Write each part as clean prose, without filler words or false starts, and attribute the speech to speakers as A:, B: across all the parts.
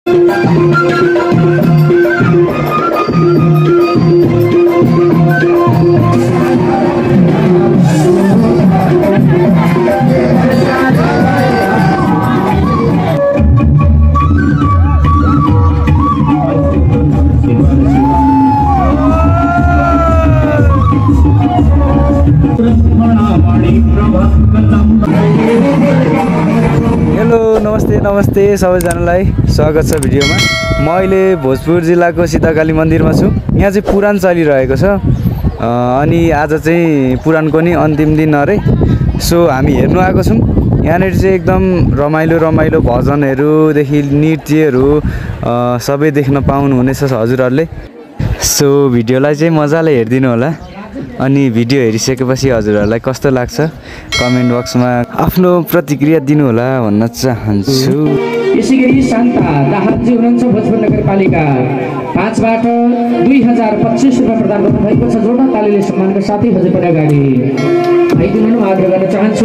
A: नमस्ते सबैजनालाई स्वागत छ भिडियोमा। म अहिले भोजपुर जिल्लाको सीताकाली मन्दिरमा छु। यहाँ चाहिँ पुराण चलिरहेको छ अनि आज चाहिँ पुराणको नि अन्तिम दिन अरे। सो हामी हेर्नु आएको छौँ। यहाँनिर चाहिँ एकदम रमाइलो भजनहरूदेखि नृत्यहरू सबै देख्न पाउनुहुनेछ हजुरहरूले। सो भिडियोलाई चाहिँ मजाले हेरिदिनु होला अनि भिडियो हेरिसकेपछि हजुरहरूलाई कस्तो लाग्छ कमेन्ट बक्समा आफ्नो प्रतिक्रिया दिनु होला भन्न चाहन्छु।
B: यसैगरी शान्ता दाहालजी हुनुहुन्छ भोजपुर नगरपालिका 5 बाट 2025 रुपैयाँ प्रदान गर्नुभएको छ। जोडा तालीले सम्मानका साथै हजुर पनि अगाडि आइदिनु आग्रह गर्न चाहन्छु।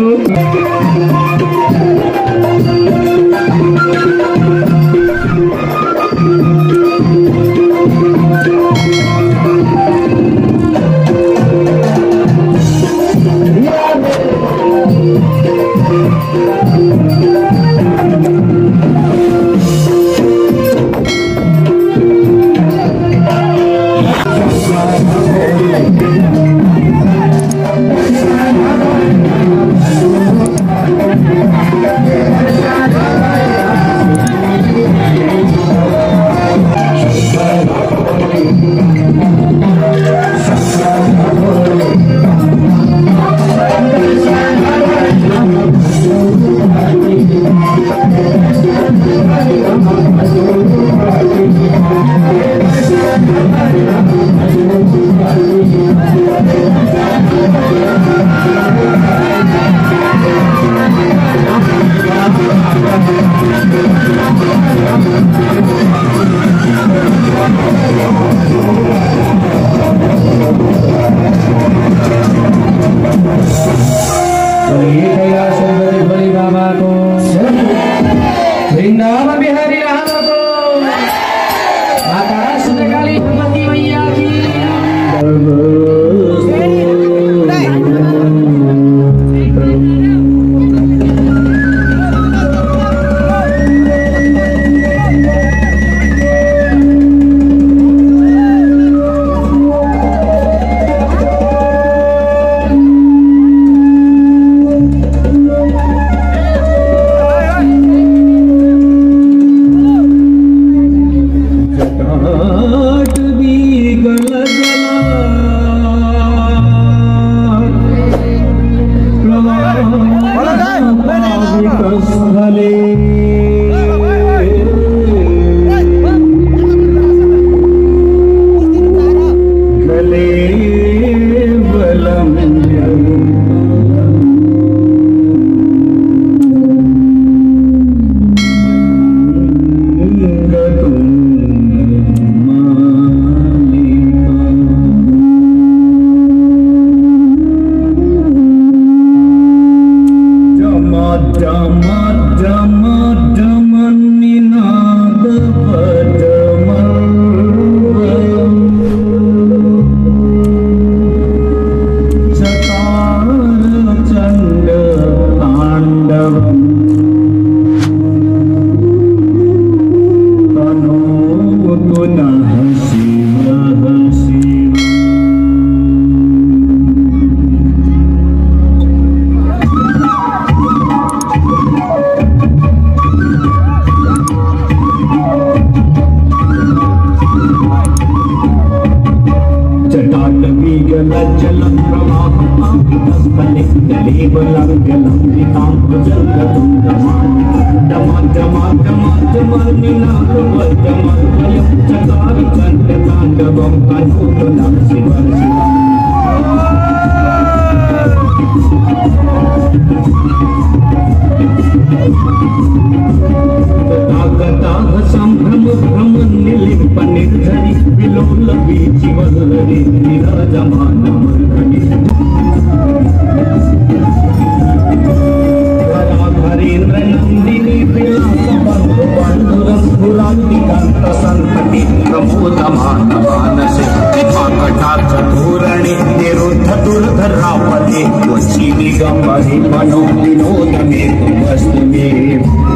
C: Nandini Pila Sabang Banduram Purani दिगंत संतति प्रमोदमान मानसे कृपाकटाक्ष धोरणे निरुद्ध दुर्धरापते वशी दिगंबरे मनो विनोद में वस्तु में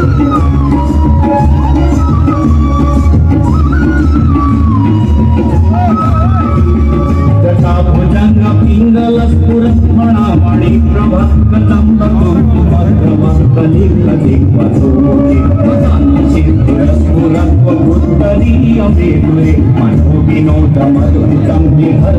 C: भुजंग पिंगल स्फुरमणि प्रभा कदम्ब कली कली मनो विनोद मधुतम विहर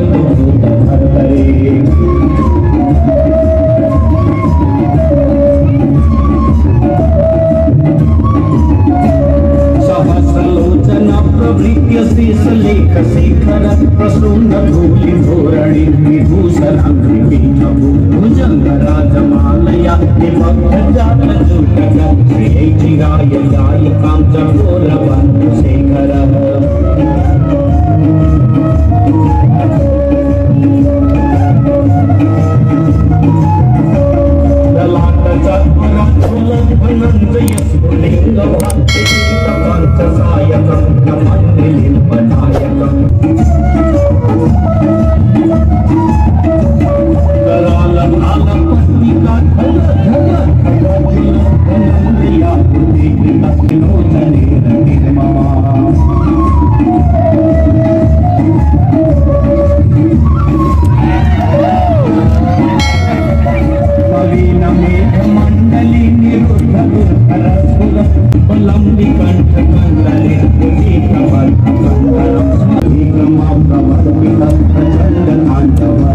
C: सहस्रलोचन प्रभृत्य शेषलेख शेखर प्रसून्न धूलि धोरणि विभूषणं भुजंग राजमालया निमग्नजात जुटक श्री चिराय जाय कांचकोलवन् शेखरः ललाट चक्र स्फुलिंग भक्ति पंचसायकं नमन्दिलिं पदायकं कराल काल पत्निका धल धल धनंद्रिया बुद्धि लोचने निर्ममा नवीन मेघ मंडली निरुद्ध दुर्धर लंबी कंठ कंदले तुझी प्रबल कंदरम स्मृति क्रमा प्रवर्तित प्रचंड तांडव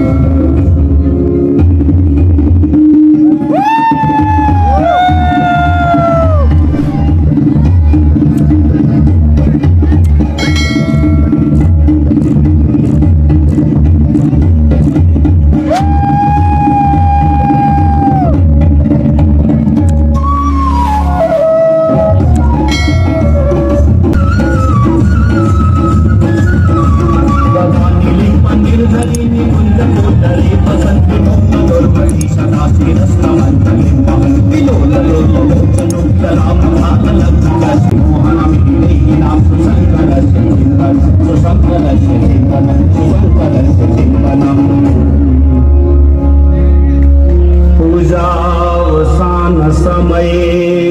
C: पूजावसान समये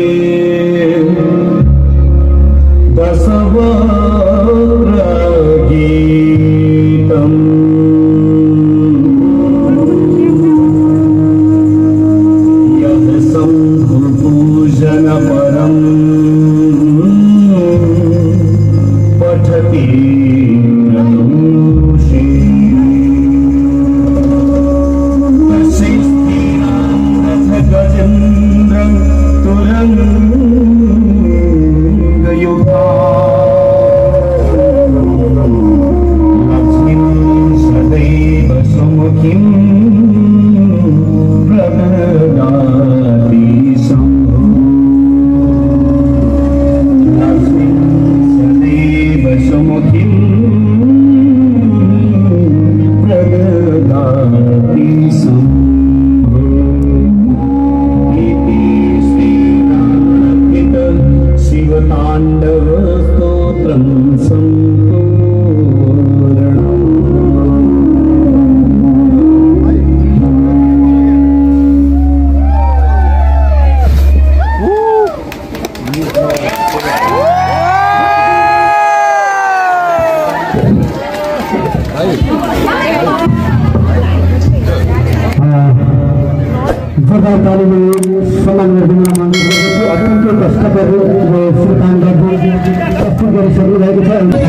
C: दशवक्र गीतम् यत् शम्भुपूजन परम् पठति तांडव स्तोत्रं
D: जोरदार ताली में सम्मान गर्दिन माग्दछु। अत्यन्तै कष्ट गरेर श्री काण्डको प्रस्तुत गरिसक्नु भएको छ।